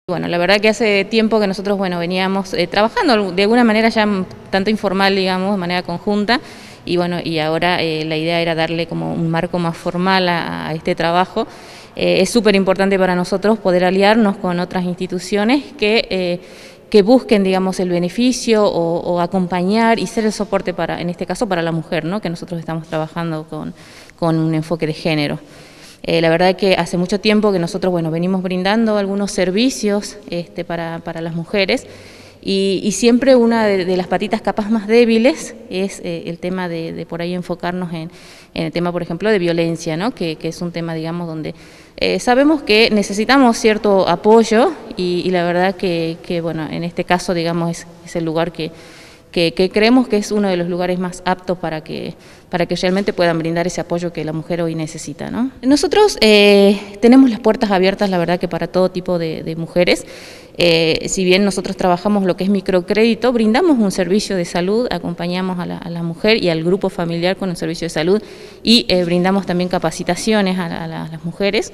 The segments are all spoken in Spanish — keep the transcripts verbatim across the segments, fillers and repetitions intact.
Bueno, la verdad que hace tiempo que nosotros, bueno, veníamos eh, trabajando de alguna manera ya tanto informal, digamos, de manera conjunta, y bueno, y ahora eh, la idea era darle como un marco más formal a, a este trabajo. Eh, es súper importante para nosotros poder aliarnos con otras instituciones que, eh, que busquen, digamos, el beneficio o, o acompañar y ser el soporte para, en este caso, para la mujer, ¿no? Que nosotros estamos trabajando con, con un enfoque de género. Eh, la verdad es que hace mucho tiempo que nosotros, bueno, venimos brindando algunos servicios este, para, para las mujeres y, y siempre una de, de las patitas capaz más débiles es eh, el tema de, de por ahí enfocarnos en, en el tema, por ejemplo, de violencia, ¿no? que, que es un tema, digamos, donde eh, sabemos que necesitamos cierto apoyo y, y la verdad que, que, bueno, en este caso, digamos, es, es el lugar que Que, que creemos que es uno de los lugares más aptos para que, para que realmente puedan brindar ese apoyo que la mujer hoy necesita, ¿no? Nosotros eh, tenemos las puertas abiertas, la verdad que para todo tipo de, de mujeres. Eh, si bien nosotros trabajamos lo que es microcrédito, brindamos un servicio de salud, acompañamos a la, a la mujer y al grupo familiar con un servicio de salud y eh, brindamos también capacitaciones a, la, a, la, a las mujeres.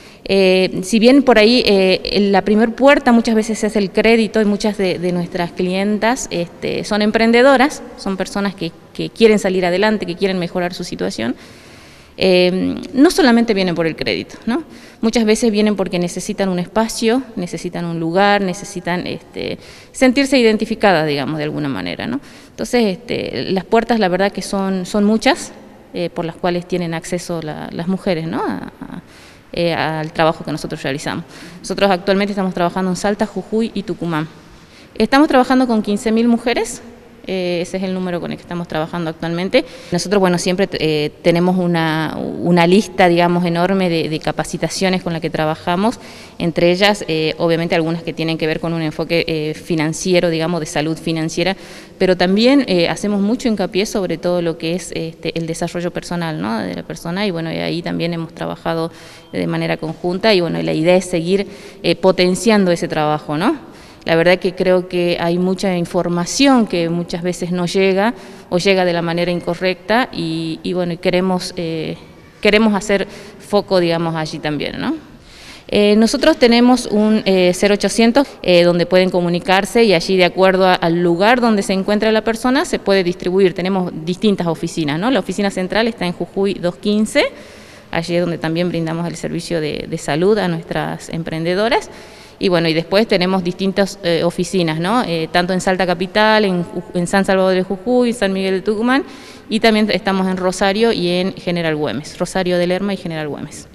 Eh, si bien por ahí eh, la primer puerta muchas veces es el crédito y muchas de, de nuestras clientas este, son emprendedoras, son personas que, que quieren salir adelante, que quieren mejorar su situación, eh, no solamente vienen por el crédito, ¿no? Muchas veces vienen porque necesitan un espacio, necesitan un lugar, necesitan este, sentirse identificadas, digamos, de alguna manera, ¿no? Entonces, este, las puertas la verdad que son, son muchas eh, por las cuales tienen acceso la, las mujeres, ¿no? A, a, Eh, al trabajo que nosotros realizamos. Nosotros actualmente estamos trabajando en Salta, Jujuy y Tucumán. Estamos trabajando con quince mil mujeres, eh, ese es el número con el que estamos trabajando actualmente. Nosotros, bueno, siempre eh, tenemos una, una lista, digamos, enorme de, de capacitaciones con la que trabajamos, entre ellas, eh, obviamente, algunas que tienen que ver con un enfoque eh, financiero, digamos, de salud financiera, pero también eh, hacemos mucho hincapié sobre todo lo que es este, el desarrollo personal, ¿no? De la persona, y bueno, y ahí también hemos trabajado de manera conjunta, y bueno, y la idea es seguir eh, potenciando ese trabajo, ¿no? La verdad que creo que hay mucha información que muchas veces no llega o llega de la manera incorrecta y, y bueno, y queremos, eh, queremos hacer foco, digamos, allí también, ¿no? Eh, nosotros tenemos un eh, cero ochocientos eh, donde pueden comunicarse y allí de acuerdo a, al lugar donde se encuentra la persona se puede distribuir. Tenemos distintas oficinas, ¿no? La oficina central está en Jujuy doscientos quince, allí es donde también brindamos el servicio de, de salud a nuestras emprendedoras. Y bueno, y después tenemos distintas eh, oficinas, ¿no? Eh, tanto en Salta Capital, en, en San Salvador de Jujuy, en San Miguel de Tucumán, y también estamos en Rosario y en General Güemes, Rosario de Lerma y General Güemes.